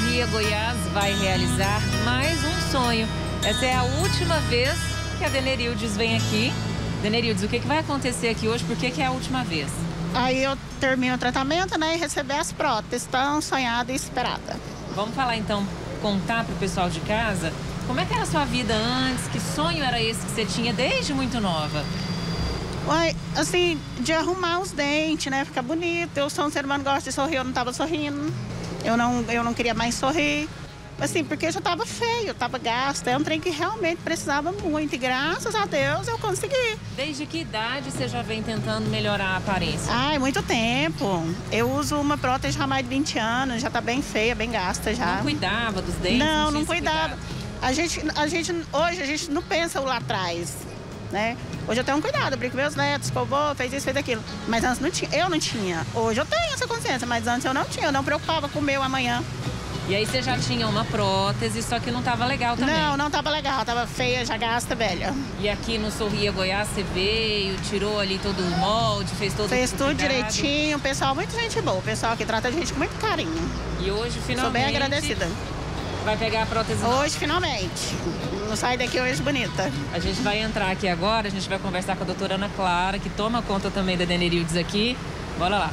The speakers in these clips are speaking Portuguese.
Sorria Goiás vai realizar mais um sonho. Essa é a última vez que a Denerildes vem aqui. Denerildes, o que vai acontecer aqui hoje? Por que é a última vez? Aí eu termino o tratamento, né, e receber as próteses tão sonhada e esperada. Vamos falar então, contar pro pessoal de casa, como é que era a sua vida antes? Que sonho era esse que você tinha desde muito nova? Uai, assim, de arrumar os dentes, né, ficar bonito. Eu sou um ser humano que gosta de sorrir, eu não tava sorrindo. Eu não queria mais sorrir. Assim, porque já tava feio, tava gasta. É um trem que realmente precisava muito. E graças a Deus eu consegui. Desde que idade você já vem tentando melhorar a aparência? Ai, muito tempo. Eu uso uma prótese há mais de 20 anos, já tá bem feia, bem gasta já. Não cuidava dos dentes? Não cuidava. Hoje a gente não pensa o lá atrás, né? Hoje eu tenho um cuidado, eu brinco com meus netos, escovou, fez isso, fez aquilo. Mas antes não tinha, eu não tinha. Hoje eu tenho essa consciência, mas antes eu não tinha. Eu não preocupava com o meu amanhã. E aí você já tinha uma prótese, só que não tava legal também? Não tava legal, tava feia, já gasta, velha. E aqui no Sorria Goiás você veio, tirou ali todo o molde, fez todo o Fez tudo direitinho, o pessoal, muita gente boa, o pessoal que trata a gente com muito carinho. E hoje finalmente... Sou bem agradecida. Vai pegar a prótese nova. Hoje, finalmente. Não sai daqui hoje bonita. A gente vai entrar aqui agora, a gente vai conversar com a doutora Ana Clara, que toma conta também da Denerildes aqui. Bora lá.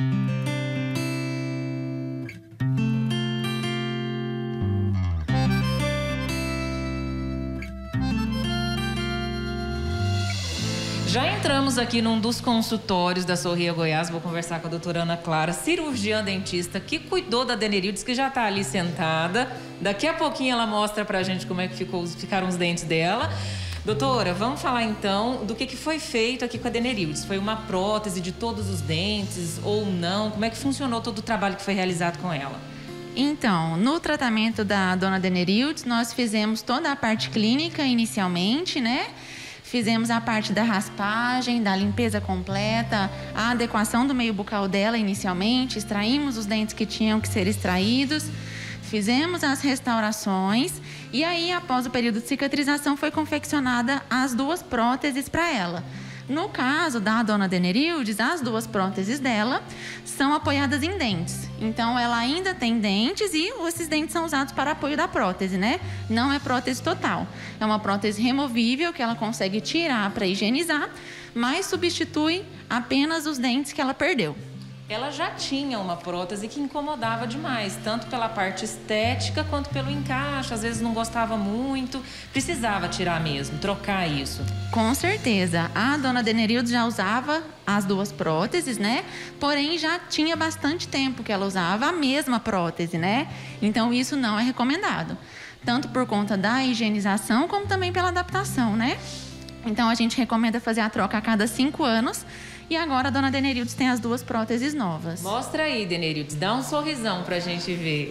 Já entramos aqui num dos consultórios da Sorria Goiás. Vou conversar com a doutora Ana Clara, cirurgiã dentista, que cuidou da Denerildes, que já está ali sentada. Daqui a pouquinho ela mostra pra gente como é que ficaram os dentes dela. Doutora, vamos falar então do que foi feito aqui com a Denerildes. Foi uma prótese de todos os dentes ou não? Como é que funcionou todo o trabalho que foi realizado com ela? Então, no tratamento da dona Denerildes, nós fizemos toda a parte clínica inicialmente, né? Fizemos a parte da raspagem, da limpeza completa, a adequação do meio bucal dela inicialmente, extraímos os dentes que tinham que ser extraídos, fizemos as restaurações e aí, após o período de cicatrização, foi confeccionada as duas próteses para ela. No caso da dona Denerildes, as duas próteses dela são apoiadas em dentes. Então, ela ainda tem dentes e esses dentes são usados para apoio da prótese, né? Não é prótese total. É uma prótese removível que ela consegue tirar para higienizar, mas substitui apenas os dentes que ela perdeu. Ela já tinha uma prótese que incomodava demais, tanto pela parte estética quanto pelo encaixe. Às vezes não gostava muito, precisava tirar mesmo, trocar isso. Com certeza. A dona Denerildes já usava as duas próteses, né? Porém, já tinha bastante tempo que ela usava a mesma prótese, né? Então, isso não é recomendado. Tanto por conta da higienização, como também pela adaptação, né? Então, a gente recomenda fazer a troca a cada 5 anos. E agora a dona Denerildes tem as duas próteses novas. Mostra aí, Denerildes, dá um sorrisão pra gente ver.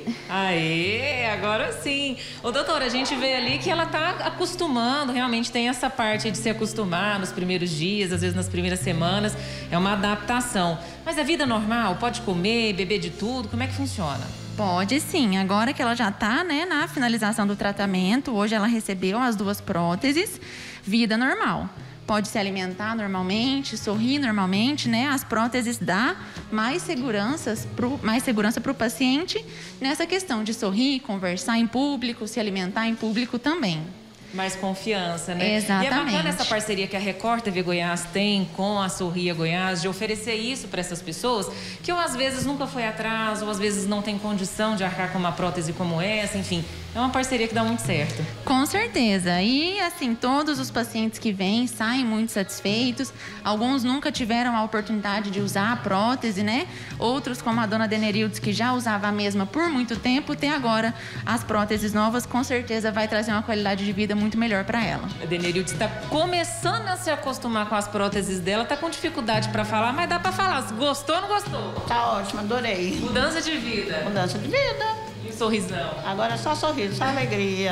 Aê, agora sim. Ô, doutora, a gente vê ali que ela tá acostumando, realmente tem essa parte de se acostumar nos primeiros dias, às vezes nas primeiras semanas, é uma adaptação. Mas é vida normal? Pode comer, beber de tudo? Como é que funciona? Pode sim, agora que ela já está, né, na finalização do tratamento, hoje ela recebeu as duas próteses, vida normal. Pode se alimentar normalmente, sorrir normalmente, né? As próteses dão mais segurança para o paciente nessa questão de sorrir, conversar em público, se alimentar em público também. Mais confiança, né? Exatamente. E é bacana essa parceria que a Record TV Goiás tem com a Sorria Goiás, de oferecer isso para essas pessoas que ou às vezes nunca foi atrás, ou às vezes não tem condição de arcar com uma prótese como essa, enfim. É uma parceria que dá muito certo. Com certeza. E, assim, todos os pacientes que vêm saem muito satisfeitos. Alguns nunca tiveram a oportunidade de usar a prótese, né? Outros, como a dona Denerildes, que já usava a mesma por muito tempo, tem agora as próteses novas, com certeza vai trazer uma qualidade de vida muito melhor para ela. A Denerildes está começando a se acostumar com as próteses dela, tá com dificuldade para falar, mas dá para falar. Gostou ou não gostou? Tá ótimo, adorei. Mudança de vida. Mudança de vida. E sorrisão. Agora é só sorriso, só alegria.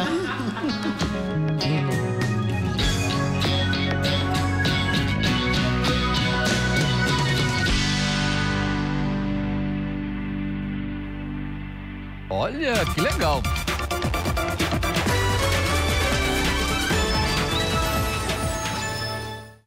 Olha, que legal.